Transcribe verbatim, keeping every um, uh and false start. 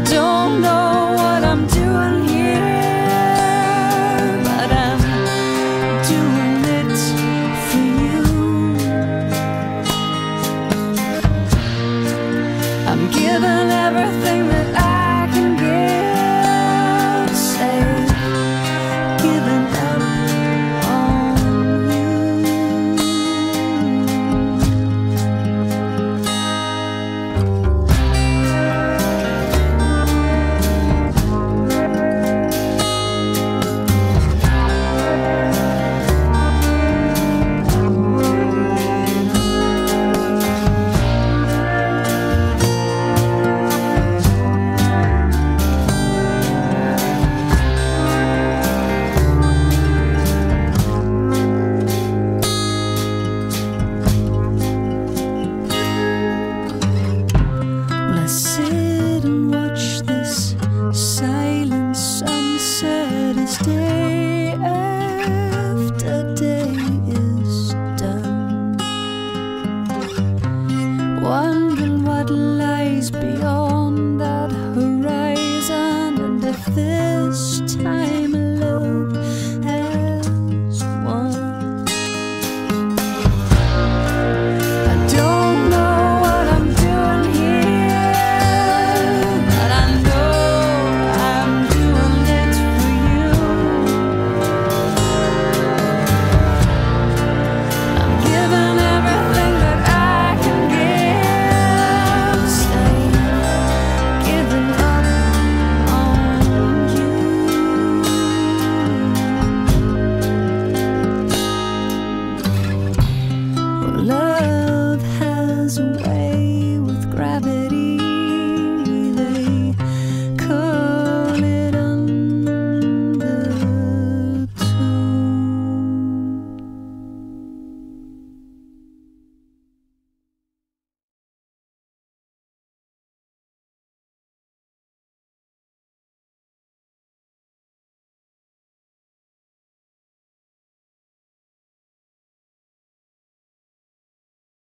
don't know what I'm doing here, but I'm doing it for you. I'm giving everything that I can give, say, giving up on I sit and watch this silent sunset as day after day is done, wondering what lies beyond that horizon, and if this time alone has won. I don't know what I'm doing here, but I know I'm doing it for you. I'm giving everything that I can give, say, giving up on you. Well, love has a way